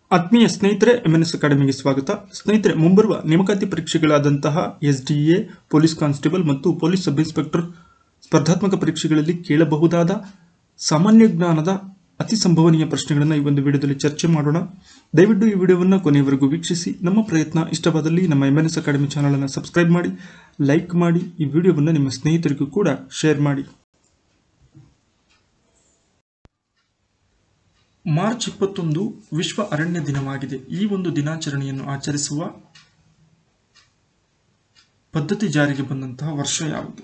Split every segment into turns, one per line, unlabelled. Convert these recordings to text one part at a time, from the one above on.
ಆತ್ಮೀಯ ಸ್ನೇಹಿತರೆ, ಎಂಎನ್ಎಸ್ ಅಕಾಡೆಮಿಗೆ ಸ್ವಾಗತ. ಸ್ನೇಹಿತರೆ, ಮುಂಬರುವ ನೇಮಕಾತಿ ಪರೀಕ್ಷೆಗಳಾದಂತಹ ಎಸ್ಡಿಎ, ಪೊಲೀಸ್ ಕಾನ್ಸ್ಟೇಬಲ್ ಮತ್ತು ಪೊಲೀಸ್ ಸಬ್ ಇನ್ಸ್ಪೆಕ್ಟರ್ ಸ್ಪರ್ಧಾತ್ಮಕ ಪರೀಕ್ಷೆಗಳಲ್ಲಿ ಕೇಳಬಹುದಾದ ಸಾಮಾನ್ಯ ಜ್ಞಾನದ ಅತಿ ಸಂಭವನೀಯ ಪ್ರಶ್ನೆಗಳನ್ನು ಈ ಒಂದು ವಿಡಿಯೋದಲ್ಲಿ ಚರ್ಚೆ ಮಾಡೋಣ. ದಯವಿಟ್ಟು ಈ ವಿಡಿಯೋವನ್ನು ಕೊನೆಯವರೆಗೂ ವೀಕ್ಷಿಸಿ. ನಮ್ಮ ಪ್ರಯತ್ನ ಇಷ್ಟವಾದಲ್ಲಿ ನಮ್ಮ ಎಂಎನ್ಎಸ್ ಅಕಾಡೆಮಿ ಚಾನಲ್ ಅನ್ನು ಸಬ್ಸ್ಕ್ರೈಬ್ ಮಾಡಿ, ಲೈಕ್ ಮಾಡಿ, ಈ ವಿಡಿಯೋವನ್ನು ನಿಮ್ಮ ಸ್ನೇಹಿತರಿಗೂ ಕೂಡ ಶೇರ್ ಮಾಡಿ. ಮಾರ್ಚ್ 21 ವಿಶ್ವ ಅರಣ್ಯ ದಿನವಾಗಿದೆ. ಈ ಒಂದು ದಿನಾಚರಣೆಯನ್ನು ಆಚರಿಸುವ ಪದ್ಧತಿ ಜಾರಿಗೆ ಬಂದಂತಹ ವರ್ಷ ಯಾವುದು?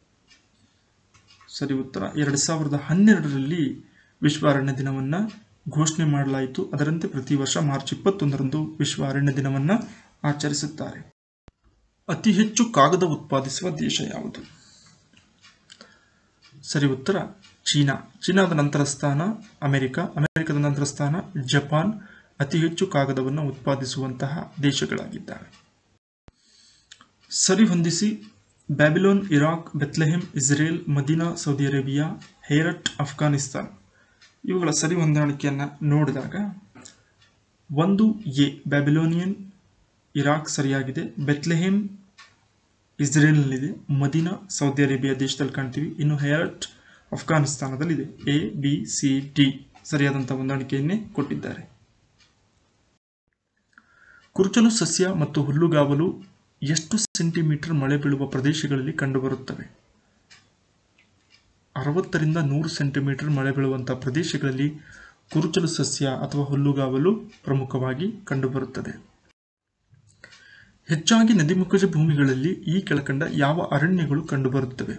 ಸರಿ ಉತ್ತರ 2012ರಲ್ಲಿ ವಿಶ್ವ ಅರಣ್ಯ ದಿನವನ್ನು ಘೋಷಣೆ ಮಾಡಲಾಯಿತು. ಅದರಂತೆ ಪ್ರತಿ ವರ್ಷ ಮಾರ್ಚ್ 21ರಂದು ವಿಶ್ವ ಅರಣ್ಯ ದಿನವನ್ನು ಆಚರಿಸುತ್ತಾರೆ. ಅತಿ ಹೆಚ್ಚು ಕಾಗದ ಉತ್ಪಾದಿಸುವ ದೇಶ ಯಾವುದು? ಸರಿ ಉತ್ತರ ಚೀನಾ. ಚೀನಾದ ನಂತರ ಸ್ಥಾನ ಅಮೆರಿಕದ ನಂತರ ಸ್ಥಾನ ಜಪಾನ್ ಅತಿ ಹೆಚ್ಚು ಕಾಗದವನ್ನು ಉತ್ಪಾದಿಸುವಂತಹ ದೇಶಗಳಾಗಿದ್ದಾವೆ. ಸರಿ ಹೊಂದಿಸಿ. Babylon Iraq, Bethlehem Israel, Medina Saudi Arabia, Herat Afghanistan. ಇವುಗಳ ಸರಿ ಹೊಂದಾಣಿಕೆಯನ್ನು ನೋಡಿದಾಗ 1A ಬ್ಯಾಬಿಲೋನಿಯನ್ ಇರಾಕ್ ಸರಿಯಾಗಿದೆ, ಬೆತ್ಲೆಹೆಮ್ ಇಸ್ರೇಲ್ನಲ್ಲಿದೆ, ಮದೀನಾ ಸೌದಿ ಅರೇಬಿಯಾ ದೇಶದಲ್ಲಿ ಕಾಣ್ತೀವಿ, ಇನ್ನು ಹೆರಟ್ ಅಫ್ಘಾನಿಸ್ತಾನದಲ್ಲಿದೆ. ABCD ಸರಿಯಾದಂತಹ ಹೊಂದಾಣಿಕೆಯನ್ನೇ ಕೊಟ್ಟಿದ್ದಾರೆ. ಕುರುಚಲು ಸಸ್ಯ ಮತ್ತು ಹುಲ್ಲುಗಾವಲು ಎಷ್ಟು ಸೆಂಟಿಮೀಟರ್ ಮಳೆ ಬೀಳುವ ಪ್ರದೇಶಗಳಲ್ಲಿ ಕಂಡುಬರುತ್ತವೆ? 60ರಿಂದ 100 ಸೆಂಟಿಮೀಟರ್ ಮಳೆ ಬೀಳುವಂತಹ ಪ್ರದೇಶಗಳಲ್ಲಿ ಕುರುಚಲು ಸಸ್ಯ ಅಥವಾ ಹುಲ್ಲುಗಾವಲು ಪ್ರಮುಖವಾಗಿ ಕಂಡುಬರುತ್ತದೆ. ಹೆಚ್ಚಾಗಿ ನದಿಮುಖಜ ಭೂಮಿಗಳಲ್ಲಿ ಈ ಕೆಳಕಂಡ ಯಾವ ಅರಣ್ಯಗಳು ಕಂಡುಬರುತ್ತವೆ?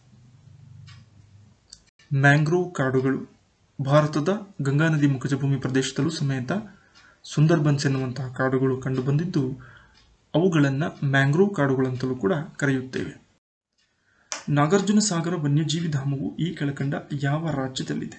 ಮ್ಯಾಂಗ್ರೋವ್ ಕಾಡುಗಳು. ಭಾರತದ ಗಂಗಾ ನದಿ ಮುಖಜ ಭೂಮಿ ಪ್ರದೇಶದಲ್ಲೂ ಸಮೇತ ಸುಂದರ್ಬನ್ಸ್ ಎನ್ನುವಂತಹ ಕಾಡುಗಳು ಕಂಡುಬಂದಿದ್ದು ಅವುಗಳನ್ನು ಮ್ಯಾಂಗ್ರೋವ್ ಕಾಡುಗಳಂತಲೂ ಕೂಡ ಕರೆಯುತ್ತೇವೆ. ನಾಗಾರ್ಜುನ ಸಾಗರ ವನ್ಯಜೀವಿ ಧಾಮವು ಈ ಕೆಳಕಂಡ ಯಾವ ರಾಜ್ಯದಲ್ಲಿದೆ?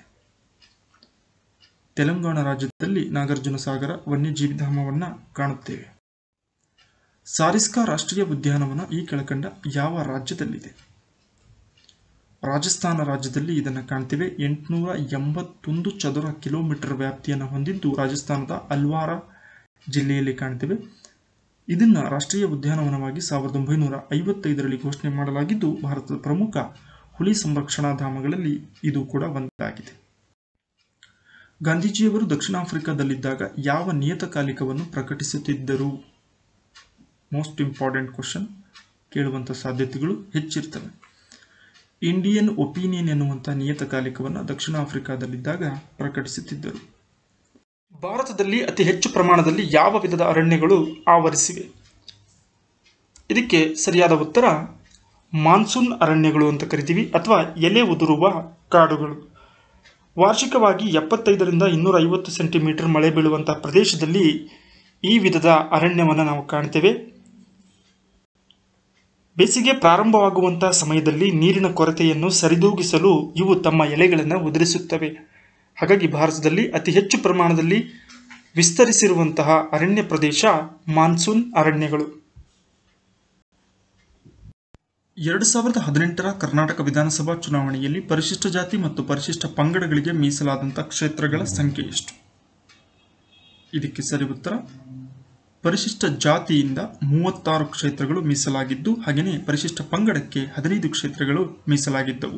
ತೆಲಂಗಾಣ ರಾಜ್ಯದಲ್ಲಿ ನಾಗಾರ್ಜುನ ಸಾಗರ ವನ್ಯಜೀವಿ ಧಾಮವನ್ನು ಕಾಣುತ್ತೇವೆ. ಸಾರಿಸ್ಕಾ ರಾಷ್ಟ್ರೀಯ ಉದ್ಯಾನವನ ಈ ಕೆಳಕಂಡ ಯಾವ ರಾಜ್ಯದಲ್ಲಿದೆ? ರಾಜಸ್ಥಾನ ರಾಜ್ಯದಲ್ಲಿ ಇದನ್ನು ಕಾಣ್ತೇವೆ. 881 ಚದುರ ಕಿಲೋಮೀಟರ್ ವ್ಯಾಪ್ತಿಯನ್ನು ಹೊಂದಿದ್ದು ರಾಜಸ್ಥಾನದ ಅಲ್ವಾರ ಜಿಲ್ಲೆಯಲ್ಲಿ ಕಾಣ್ತೇವೆ. ಇದನ್ನು ರಾಷ್ಟ್ರೀಯ ಉದ್ಯಾನವನವಾಗಿ 1955ರಲ್ಲಿ ಘೋಷಣೆ ಮಾಡಲಾಗಿದ್ದು ಭಾರತದ ಪ್ರಮುಖ ಹುಲಿ ಸಂರಕ್ಷಣಾ ಧಾಮಗಳಲ್ಲಿ ಇದು ಕೂಡ ಒಂದಾಗಿದೆ. ಗಾಂಧೀಜಿಯವರು ದಕ್ಷಿಣ ಆಫ್ರಿಕಾದಲ್ಲಿದ್ದಾಗ ಯಾವ ನಿಯತಕಾಲಿಕವನ್ನು ಪ್ರಕಟಿಸುತ್ತಿದ್ದರು? ಮೋಸ್ಟ್ ಇಂಪಾರ್ಟೆಂಟ್ ಕ್ವಶನ್, ಕೇಳುವಂಥ ಸಾಧ್ಯತೆಗಳು ಹೆಚ್ಚಿರ್ತವೆ. ಇಂಡಿಯನ್ ಒಪಿನಿಯನ್ ಎನ್ನುವಂಥ ನಿಯತಕಾಲಿಕವನ್ನು ದಕ್ಷಿಣ ಆಫ್ರಿಕಾದಲ್ಲಿದ್ದಾಗ ಪ್ರಕಟಿಸುತ್ತಿದ್ದರು. ಭಾರತದಲ್ಲಿ ಅತಿ ಹೆಚ್ಚು ಪ್ರಮಾಣದಲ್ಲಿ ಯಾವ ವಿಧದ ಅರಣ್ಯಗಳು ಆವರಿಸಿವೆ? ಇದಕ್ಕೆ ಸರಿಯಾದ ಉತ್ತರ ಮಾನ್ಸೂನ್ ಅರಣ್ಯಗಳು ಅಂತ ಕರಿತೀವಿ, ಅಥವಾ ಎಲೆ ಉದುರುವ ಕಾಡುಗಳು. ವಾರ್ಷಿಕವಾಗಿ 75ರಿಂದ 250 ಸೆಂಟಿಮೀಟರ್ ಮಳೆ ಬೀಳುವಂತಹ ಪ್ರದೇಶದಲ್ಲಿ ಈ ವಿಧದ ಅರಣ್ಯವನ್ನು ನಾವು ಕಾಣ್ತೇವೆ. ಬೇಸಿಗೆ ಪ್ರಾರಂಭವಾಗುವಂತಹ ಸಮಯದಲ್ಲಿ ನೀರಿನ ಕೊರತೆಯನ್ನು ಸರಿದೂಗಿಸಲು ಇವು ತಮ್ಮ ಎಲೆಗಳನ್ನು ಉದುರಿಸುತ್ತವೆ. ಹಾಗಾಗಿ ಭಾರತದಲ್ಲಿ ಅತಿ ಹೆಚ್ಚು ಪ್ರಮಾಣದಲ್ಲಿ ವಿಸ್ತರಿಸಿರುವಂತಹ ಅರಣ್ಯ ಪ್ರದೇಶ ಮಾನ್ಸೂನ್ ಅರಣ್ಯಗಳು. 2018ರ ಕರ್ನಾಟಕ ವಿಧಾನಸಭಾ ಚುನಾವಣೆಯಲ್ಲಿ ಪರಿಶಿಷ್ಟ ಜಾತಿ ಮತ್ತು ಪರಿಶಿಷ್ಟ ಪಂಗಡಗಳಿಗೆ ಮೀಸಲಾದಂತಹ ಕ್ಷೇತ್ರಗಳ ಸಂಖ್ಯೆ ಎಷ್ಟು? ಇದಕ್ಕೆ ಸರಿ ಉತ್ತರ ಪರಿಶಿಷ್ಟ ಜಾತಿಯಿಂದ 36 ಕ್ಷೇತ್ರಗಳು ಮೀಸಲಾಗಿದ್ದು, ಹಾಗೆಯೇ ಪರಿಶಿಷ್ಟ ಪಂಗಡಕ್ಕೆ 15 ಕ್ಷೇತ್ರಗಳು ಮೀಸಲಾಗಿದ್ದವು.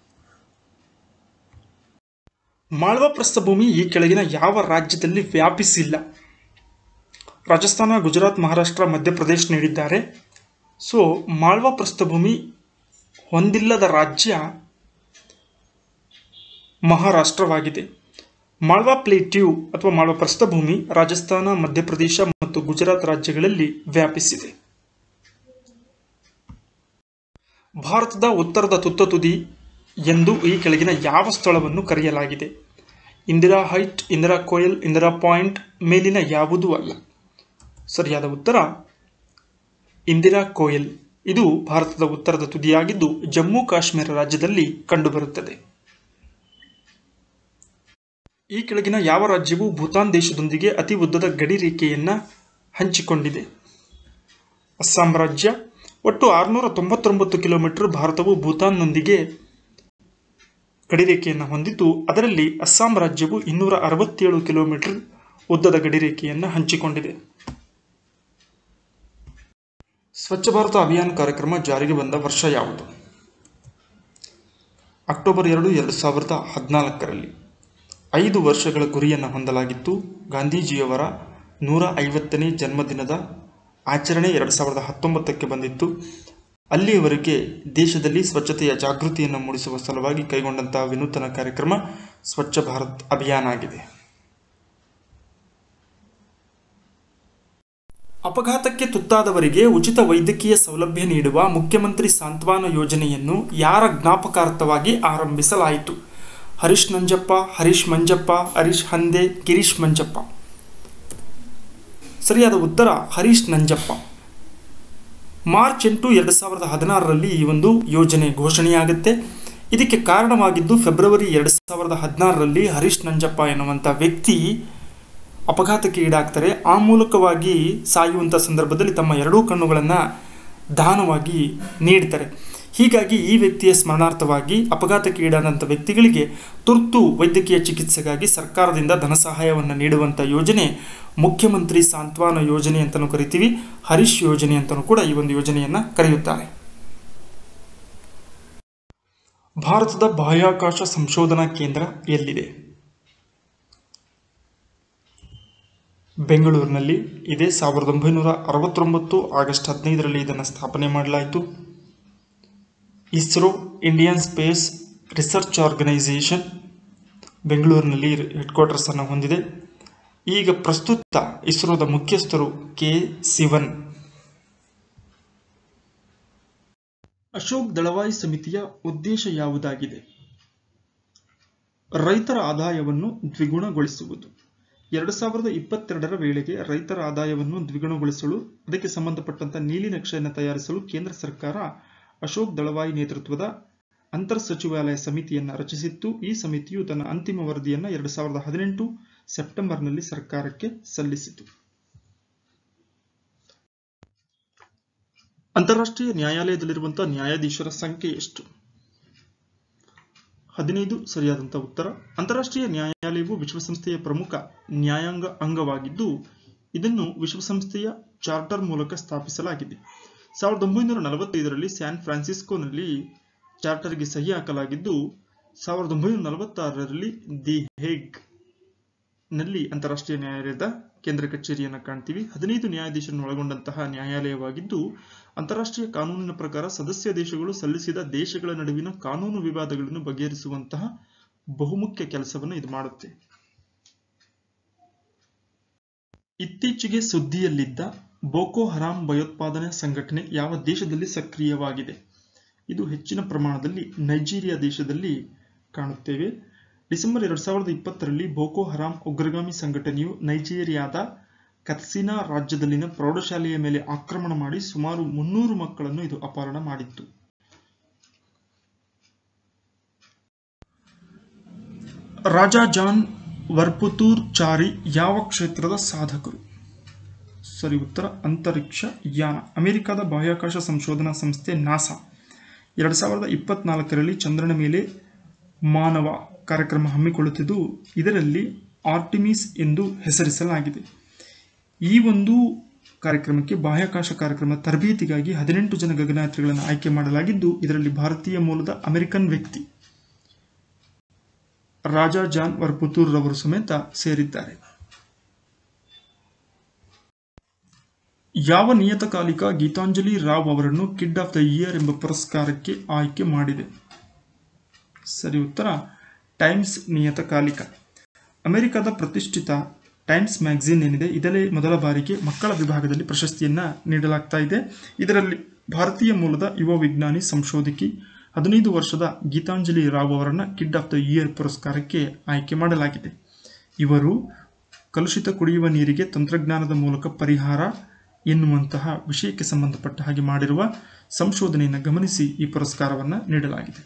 ಮಾಳ್ವಾ ಪ್ರಸ್ಥಭೂಮಿ ಈ ಕೆಳಗಿನ ಯಾವ ರಾಜ್ಯದಲ್ಲಿ ವ್ಯಾಪಿಸಿಲ್ಲ? ರಾಜಸ್ಥಾನ, ಗುಜರಾತ್, ಮಹಾರಾಷ್ಟ್ರ, ಮಧ್ಯಪ್ರದೇಶ ನೀಡಿದ್ದಾರೆ. ಸೊ ಮಾಳ್ವಾ ಪ್ರಸ್ಥಭೂಮಿ ಹೊಂದಿಲ್ಲದ ರಾಜ್ಯ ಮಹಾರಾಷ್ಟ್ರವಾಗಿದೆ. ಮಾಳ್ವಾ ಪ್ಲೇಟ್ಯೂ ಅಥವಾ ಮಾಳ್ವಾ ಪ್ರಸ್ಥಭೂಮಿ ರಾಜಸ್ಥಾನ, ಮಧ್ಯಪ್ರದೇಶ ಮತ್ತು ಗುಜರಾತ್ ರಾಜ್ಯಗಳಲ್ಲಿ ವ್ಯಾಪಿಸಿದೆ. ಭಾರತದ ಉತ್ತರದ ತುತ್ತ ತುದಿ ಎಂದು ಈ ಕೆಳಗಿನ ಯಾವ ಸ್ಥಳವನ್ನು ಕರೆಯಲಾಗಿದೆ? ಇಂದಿರಾ ಹೈಟ್, ಇಂದಿರಾ ಕೋಯಲ್, ಇಂದಿರಾ ಪಾಯಿಂಟ್, ಮೇಲಿನ ಯಾವುದೂ ಅಲ್ಲ. ಸರಿಯಾದ ಉತ್ತರ ಇಂದಿರಾ ಕೋಯಲ್. ಇದು ಭಾರತದ ಉತ್ತರದ ತುದಿಯಾಗಿದ್ದು ಜಮ್ಮು ಕಾಶ್ಮೀರ ರಾಜ್ಯದಲ್ಲಿ ಕಂಡುಬರುತ್ತದೆ. ಈ ಕೆಳಗಿನ ಯಾವ ರಾಜ್ಯವು ಭೂತಾನ್ ದೇಶದೊಂದಿಗೆ ಅತಿ ಉದ್ದದ ಗಡಿ ರೇಖೆಯನ್ನು ಹಂಚಿಕೊಂಡಿದೆ? ಅಸ್ಸಾಂ ರಾಜ್ಯ. ಒಟ್ಟು 699 ಕಿಲೋಮೀಟರ್ ಭಾರತವು ಭೂತಾನ್ನೊಂದಿಗೆ ಗಡಿರೇಖೆಯನ್ನು ಹೊಂದಿದ್ದು ಅದರಲ್ಲಿ ಅಸ್ಸಾಂ ರಾಜ್ಯವು 267 ಕಿಲೋಮೀಟರ್ ಉದ್ದದ ಗಡಿರೇಖೆಯನ್ನು ಹಂಚಿಕೊಂಡಿದೆ. ಸ್ವಚ್ಛ ಭಾರತ ಅಭಿಯಾನ ಕಾರ್ಯಕ್ರಮ ಜಾರಿಗೆ ಬಂದ ವರ್ಷ ಯಾವುದು? ಅಕ್ಟೋಬರ್ 2, 2014ರಲ್ಲಿ 5 ವರ್ಷಗಳ ಗುರಿಯನ್ನು ಹೊಂದಲಾಗಿತ್ತು. ಗಾಂಧೀಜಿಯವರ 150ನೇ ಜನ್ಮದಿನದ ಆಚರಣೆ 2019ಕ್ಕೆ ಬಂದಿತ್ತು. ಅಲ್ಲಿಯವರೆಗೆ ದೇಶದಲ್ಲಿ ಸ್ವಚ್ಛತೆಯ ಜಾಗೃತಿಯನ್ನು ಮೂಡಿಸುವ ಸಲುವಾಗಿ ಕೈಗೊಂಡಂತಹ ವಿನೂತನ ಕಾರ್ಯಕ್ರಮ ಸ್ವಚ್ಛ ಭಾರತ್ ಅಭಿಯಾನ ಆಗಿದೆ. ಅಪಘಾತಕ್ಕೆ ತುತ್ತಾದವರಿಗೆ ಉಚಿತ ವೈದ್ಯಕೀಯ ಸೌಲಭ್ಯ ನೀಡುವ ಮುಖ್ಯಮಂತ್ರಿ ಸಾಂತ್ವನ ಯೋಜನೆಯನ್ನು ಯಾರ ಜ್ಞಾಪಕಾರ್ಥವಾಗಿ ಆರಂಭಿಸಲಾಯಿತು? ಹರೀಶ್ ನಂಜಪ್ಪ, ಹರೀಶ್ ಮಂಜಪ್ಪ, ಹರೀಶ್ ಹಂದೆ, ಗಿರೀಶ್ ಮಂಜಪ್ಪ. ಸರಿಯಾದ ಉತ್ತರ ಹರೀಶ್ ನಂಜಪ್ಪ. ಮಾರ್ಚ್ 8, 2016ರಲ್ಲಿ ಈ ಒಂದು ಯೋಜನೆ ಘೋಷಣೆಯಾಗುತ್ತೆ. ಇದಕ್ಕೆ ಕಾರಣವಾಗಿದ್ದು ಫೆಬ್ರವರಿ 2016ರಲ್ಲಿ ಹರೀಶ್ ನಂಜಪ್ಪ ಎನ್ನುವಂಥ ವ್ಯಕ್ತಿ ಅಪಘಾತಕ್ಕೆ ಈಡಾಗ್ತಾರೆ. ಆ ಮೂಲಕವಾಗಿ ಸಾಯುವಂಥ ಸಂದರ್ಭದಲ್ಲಿ ತಮ್ಮ 2 ಕಣ್ಣುಗಳನ್ನು ದಾನವಾಗಿ ನೀಡ್ತಾರೆ. ಹೀಗಾಗಿ ಈ ವ್ಯಕ್ತಿಯ ಸ್ಮರಣಾರ್ಥವಾಗಿ ಅಪಘಾತಕ್ಕೆ ಈಡಾದಂಥ ವ್ಯಕ್ತಿಗಳಿಗೆ ತುರ್ತು ವೈದ್ಯಕೀಯ ಚಿಕಿತ್ಸೆಗಾಗಿ ಸರ್ಕಾರದಿಂದ ಧನ ಸಹಾಯವನ್ನು ನೀಡುವಂಥ ಯೋಜನೆ ಮುಖ್ಯಮಂತ್ರಿ ಸಾಂತ್ವನ ಯೋಜನೆ ಅಂತಲೂ ಕರಿತೀವಿ. ಹರೀಶ್ ಯೋಜನೆ ಅಂತಲೂ ಕೂಡ ಈ ಒಂದು ಯೋಜನೆಯನ್ನು ಕರೆಯುತ್ತಾರೆ. ಭಾರತದ ಬಾಹ್ಯಾಕಾಶ ಸಂಶೋಧನಾ ಕೇಂದ್ರ ಎಲ್ಲಿದೆ? ಬೆಂಗಳೂರಿನಲ್ಲಿ ಇದೆ. 1969 ಆಗಸ್ಟ್ 15ರಲ್ಲಿ ಇದನ್ನು ಸ್ಥಾಪನೆ ಮಾಡಲಾಯಿತು. ISRO, Indian space research organisation, ಬೆಂಗಳೂರಿನಲ್ಲಿ ಹೆಡ್ ಕ್ವಾರ್ಟರ್ಸ್ ಅನ್ನು ಹೊಂದಿದೆ. ಈಗ ಪ್ರಸ್ತುತ ಇಸ್ರೋದ ಮುಖ್ಯಸ್ಥರು ಕೆ. ಸಿವನ್. ಅಶೋಕ್ ದಳವಾಯಿ ಸಮಿತಿಯ ಉದ್ದೇಶ ಯಾವುದಾಗಿದೆ? ರೈತರ ಆದಾಯವನ್ನು ದ್ವಿಗುಣಗೊಳಿಸುವುದು. 2022ರ ವೇಳೆಗೆ ರೈತರ ಆದಾಯವನ್ನು ದ್ವಿಗುಣಗೊಳಿಸಲು ಅದಕ್ಕೆ ಸಂಬಂಧಪಟ್ಟಂತ ನೀಲಿ ನಕ್ಷೆಯನ್ನು ತಯಾರಿಸಲು ಕೇಂದ್ರ ಸರ್ಕಾರ ಅಶೋಕ್ ದಳವಾಯಿ ನೇತೃತ್ವದ ಅಂತರ್ ಸಚಿವಾಲಯ ಸಮಿತಿಯನ್ನು ರಚಿಸಿತ್ತು. ಈ ಸಮಿತಿಯು ತನ್ನ ಅಂತಿಮ ವರದಿಯನ್ನು 2018 ಸೆಪ್ಟೆಂಬರ್ನಲ್ಲಿ ಸರ್ಕಾರಕ್ಕೆ ಸಲ್ಲಿಸಿತು. ಅಂತಾರಾಷ್ಟ್ರೀಯ ನ್ಯಾಯಾಲಯದಲ್ಲಿರುವಂತಹ ನ್ಯಾಯಾಧೀಶರ ಸಂಖ್ಯೆ ಎಷ್ಟು? 15 ಸರಿಯಾದಂಥ ಉತ್ತರ. ಅಂತಾರಾಷ್ಟ್ರೀಯ ನ್ಯಾಯಾಲಯವು ವಿಶ್ವಸಂಸ್ಥೆಯ ಪ್ರಮುಖ ನ್ಯಾಯಾಂಗ ಅಂಗವಾಗಿದ್ದು ಇದನ್ನು ವಿಶ್ವಸಂಸ್ಥೆಯ ಚಾರ್ಟರ್ ಮೂಲಕ ಸ್ಥಾಪಿಸಲಾಗಿದೆ. 1945ರಲ್ಲಿ ಸ್ಯಾನ್ ಫ್ರಾನ್ಸಿಸ್ಕೋನಲ್ಲಿ ಚಾರ್ಟರ್ಗೆ ಸಹಿ ಹಾಕಲಾಗಿದ್ದು 1946ರಲ್ಲಿ ದಿ ಹೇಗ್ ನಲ್ಲಿ ಅಂತಾರಾಷ್ಟ್ರೀಯ ನ್ಯಾಯಾಲಯದ ಕೇಂದ್ರ ಕಚೇರಿಯನ್ನು ಕಾಣ್ತೀವಿ. 15 ನ್ಯಾಯಾಧೀಶರನ್ನು ಒಳಗೊಂಡಂತಹ ನ್ಯಾಯಾಲಯವಾಗಿದ್ದು ಅಂತಾರಾಷ್ಟ್ರೀಯ ಕಾನೂನಿನ ಪ್ರಕಾರ ಸದಸ್ಯ ದೇಶಗಳು ಸಲ್ಲಿಸಿದ ದೇಶಗಳ ನಡುವಿನ ಕಾನೂನು ವಿವಾದಗಳನ್ನು ಬಗೆಹರಿಸುವಂತಹ ಬಹುಮುಖ್ಯ ಕೆಲಸವನ್ನು ಇದು ಮಾಡುತ್ತೆ. ಇತ್ತೀಚೆಗೆ ಸುದ್ದಿಯಲ್ಲಿದ್ದ ಬೋಕೋ ಹರಾಮ್ ಭಯೋತ್ಪಾದನಾ ಸಂಘಟನೆ ಯಾವ ದೇಶದಲ್ಲಿ ಸಕ್ರಿಯವಾಗಿದೆ? ಇದು ಹೆಚ್ಚಿನ ಪ್ರಮಾಣದಲ್ಲಿ ನೈಜೀರಿಯಾ ದೇಶದಲ್ಲಿ ಕಾಣುತ್ತೇವೆ. ಡಿಸೆಂಬರ್ 2020ರಲ್ಲಿ ಬೋಕೋ ಹರಾಮ್ ಉಗ್ರಗಾಮಿ ಸಂಘಟನೆಯು ನೈಜೀರಿಯಾದ ಕತ್ಸಿನಾ ರಾಜ್ಯದಲ್ಲಿನ ಪ್ರೌಢಶಾಲೆಯ ಮೇಲೆ ಆಕ್ರಮಣ ಮಾಡಿ ಸುಮಾರು 300 ಮಕ್ಕಳನ್ನು ಇದು ಅಪಹರಣ ಮಾಡಿತ್ತು. ರಾಜಾ ಜಾನ್ ವರ್ಪುತೂರ್ ಚಾರಿ ಯಾವ ಕ್ಷೇತ್ರದ ಸಾಧಕರು? ಸರಿ ಉತ್ತರ ಅಂತರಿಕ್ಷ ಯಾನ. ಅಮೆರಿಕದ ಬಾಹ್ಯಾಕಾಶ ಸಂಶೋಧನಾ ಸಂಸ್ಥೆ ನಾಸಾ 2024ರಲ್ಲಿ ಚಂದ್ರನ ಮೇಲೆ ಮಾನವ ಕಾರ್ಯಕ್ರಮ ಹಮ್ಮಿಕೊಳ್ಳುತ್ತಿದ್ದು ಇದರಲ್ಲಿ ಆರ್ಟಿಮಿಸ್ ಎಂದು ಹೆಸರಿಸಲಾಗಿದೆ. ಈ ಒಂದು ಕಾರ್ಯಕ್ರಮಕ್ಕೆ ಬಾಹ್ಯಾಕಾಶ ಕಾರ್ಯಕ್ರಮದ ತರಬೇತಿಗಾಗಿ 18 ಜನ ಗಗನಯಾತ್ರಿಗಳನ್ನು ಆಯ್ಕೆ ಮಾಡಲಾಗಿದ್ದು ಇದರಲ್ಲಿ ಭಾರತೀಯ ಮೂಲದ ಅಮೆರಿಕನ್ ವ್ಯಕ್ತಿ ರಾಜಾ ಜಾನ್ ವರ್ಪುತೂರ್ ರವರು ಸಮೇತ ಸೇರಿದ್ದಾರೆ. ಯಾವ ನಿಯತಕಾಲಿಕ ಗೀತಾಂಜಲಿ ರಾವ್ ಅವರನ್ನು ಕಿಡ್ ಆಫ್ ದ ಇಯರ್ ಎಂಬ ಪುರಸ್ಕಾರಕ್ಕೆ ಆಯ್ಕೆ ಮಾಡಿದೆ? ಸರಿ ಉತ್ತರ ಟೈಮ್ಸ್ ನಿಯತಕಾಲಿಕ. ಅಮೆರಿಕದ ಪ್ರತಿಷ್ಠಿತ ಟೈಮ್ಸ್ ಮ್ಯಾಗಝಿನ್ ಏನಿದೆ ಇದರಲ್ಲಿ ಮೊದಲ ಬಾರಿಗೆ ಮಕ್ಕಳ ವಿಭಾಗದಲ್ಲಿ ಪ್ರಶಸ್ತಿಯನ್ನ ನೀಡಲಾಗ್ತಾ ಇದೆ. ಇದರಲ್ಲಿ ಭಾರತೀಯ ಮೂಲದ ಯುವ ವಿಜ್ಞಾನಿ ಸಂಶೋಧಕಿ 15 ವರ್ಷದ ಗೀತಾಂಜಲಿ ರಾವ್ ಅವರನ್ನು ಕಿಡ್ ಆಫ್ ದ ಇಯರ್ ಪುರಸ್ಕಾರಕ್ಕೆ ಆಯ್ಕೆ ಮಾಡಲಾಗಿದೆ. ಇವರು ಕಲುಷಿತ ಕುಡಿಯುವ ನೀರಿಗೆ ತಂತ್ರಜ್ಞಾನದ ಮೂಲಕ ಪರಿಹಾರ ಎನ್ನುವಂತಹ ವಿಷಯಕ್ಕೆ ಸಂಬಂಧಪಟ್ಟ ಹಾಗೆ ಮಾಡಿರುವ ಸಂಶೋಧನೆಯನ್ನು ಗಮನಿಸಿ ಈ ಪುರಸ್ಕಾರವನ್ನು ನೀಡಲಾಗಿದೆ.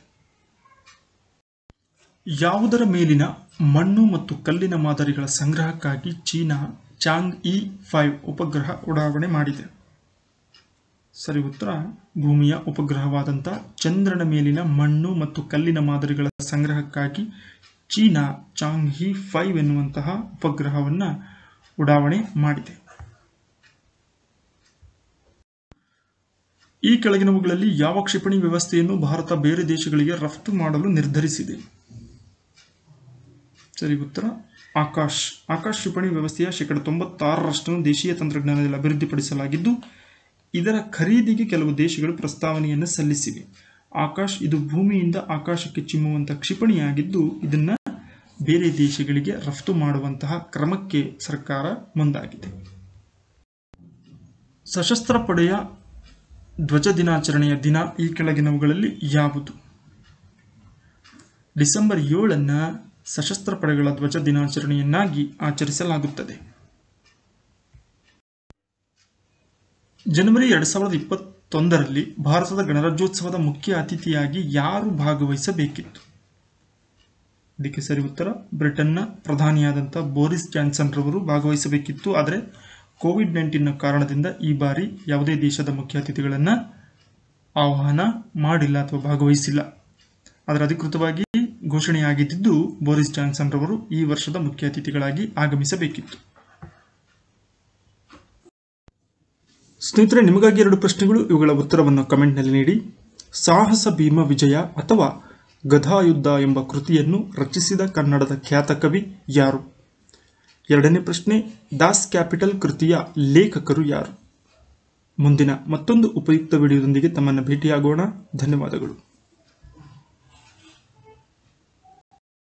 ಯಾವುದರ ಮೇಲಿನ ಮಣ್ಣು ಮತ್ತು ಕಲ್ಲಿನ ಮಾದರಿಗಳ ಸಂಗ್ರಹಕ್ಕಾಗಿ ಚೀನಾ ಚಾಂಗ್-ಇ 5 ಉಪಗ್ರಹ ಉಡಾವಣೆ ಮಾಡಿದೆ? ಸರಿ ಉತ್ತರ ಭೂಮಿಯ ಉಪಗ್ರಹವಾದಂಥ ಚಂದ್ರನ ಮೇಲಿನ ಮಣ್ಣು ಮತ್ತು ಕಲ್ಲಿನ ಮಾದರಿಗಳ ಸಂಗ್ರಹಕ್ಕಾಗಿ ಚೀನಾ ಚಾಂಗ್-ಇ 5 ಎನ್ನುವಂತಹ ಉಪಗ್ರಹವನ್ನು ಉಡಾವಣೆ ಮಾಡಿದೆ. ಈ ಕೆಳಗಿನವುಗಳಲ್ಲಿ ಯಾವ ಕ್ಷಿಪಣಿ ವ್ಯವಸ್ಥೆಯನ್ನು ಭಾರತ ಬೇರೆ ದೇಶಗಳಿಗೆ ರಫ್ತು ಮಾಡಲು ನಿರ್ಧರಿಸಿದೆ? ಸರಿ ಉತ್ತರ ಆಕಾಶ್. ಆಕಾಶ್ ಕ್ಷಿಪಣಿ ವ್ಯವಸ್ಥೆಯ 96% ದೇಶೀಯ ತಂತ್ರಜ್ಞಾನದಲ್ಲಿ ಅಭಿವೃದ್ಧಿಪಡಿಸಲಾಗಿದ್ದು, ಇದರ ಖರೀದಿಗೆ ಕೆಲವು ದೇಶಗಳು ಪ್ರಸ್ತಾವನೆಯನ್ನು ಸಲ್ಲಿಸಿವೆ. ಆಕಾಶ್ ಇದು ಭೂಮಿಯಿಂದ ಆಕಾಶಕ್ಕೆ ಚಿಮ್ಮುವಂತಹ ಕ್ಷಿಪಣಿಯಾಗಿದ್ದು, ಇದನ್ನ ಬೇರೆ ದೇಶಗಳಿಗೆ ರಫ್ತು ಮಾಡುವಂತಹ ಕ್ರಮಕ್ಕೆ ಸರ್ಕಾರ ಮುಂದಾಗಿದೆ. ಸಶಸ್ತ್ರ ಪಡೆಯ ಧ್ವಜ ದಿನಾಚರಣೆಯ ದಿನ ಈ ಕೆಳಗಿನವುಗಳಲ್ಲಿ ಯಾವುದು? ಡಿಸೆಂಬರ್ 7 ಸಶಸ್ತ್ರ ಪಡೆಗಳ ಧ್ವಜ ದಿನಾಚರಣೆಯನ್ನಾಗಿ ಆಚರಿಸಲಾಗುತ್ತದೆ. ಜನವರಿ 2021ರಲ್ಲಿ ಭಾರತದ ಗಣರಾಜ್ಯೋತ್ಸವದ ಮುಖ್ಯ ಅತಿಥಿಯಾಗಿ ಯಾರು ಭಾಗವಹಿಸಬೇಕಿತ್ತು? ಇದಕ್ಕೆ ಸರಿ ಉತ್ತರ ಬ್ರಿಟನ್ನ ಪ್ರಧಾನಿಯಾದಂಥ ಬೋರಿಸ್ ಜಾನ್ಸನ್ ರವರು ಭಾಗವಹಿಸಬೇಕಿತ್ತು. ಆದರೆ ಕೋವಿಡ್-19 ಕಾರಣದಿಂದ ಈ ಬಾರಿ ಯಾವುದೇ ದೇಶದ ಮುಖ್ಯ ಅತಿಥಿಗಳನ್ನು ಆಹ್ವಾನ ಮಾಡಿಲ್ಲ ಅಥವಾ ಭಾಗವಹಿಸಿಲ್ಲ. ಅದರ ಅಧಿಕೃತವಾಗಿ ಘೋಷಣೆಯಾಗಿದ್ದು ಬೋರಿಸ್ ಜಾನ್ಸನ್ ರವರು ಈ ವರ್ಷದ ಮುಖ್ಯ ಅತಿಥಿಗಳಾಗಿ ಆಗಮಿಸಬೇಕಿತ್ತು. ಸ್ನೇಹಿತರೆ, ನಿಮಗಾಗಿ 2 ಪ್ರಶ್ನೆಗಳು. ಇವುಗಳ ಉತ್ತರವನ್ನು ಕಮೆಂಟ್ನಲ್ಲಿ ನೀಡಿ. ಸಾಹಸ ಭೀಮ ವಿಜಯ ಅಥವಾ ಗದಾಯುದ್ಧ ಎಂಬ ಕೃತಿಯನ್ನು ರಚಿಸಿದ ಕನ್ನಡದ ಖ್ಯಾತ ಕವಿ ಯಾರು? 2ನೇ ಪ್ರಶ್ನೆ, ದಾಸ್ ಕ್ಯಾಪಿಟಲ್ ಕೃತಿಯ ಲೇಖಕರು ಯಾರು? ಮುಂದಿನ ಮತ್ತೊಂದು ಉಪಯುಕ್ತ ವಿಡಿಯೋದೊಂದಿಗೆ ತಮ್ಮನ್ನು ಭೇಟಿಯಾಗೋಣ. ಧನ್ಯವಾದಗಳು.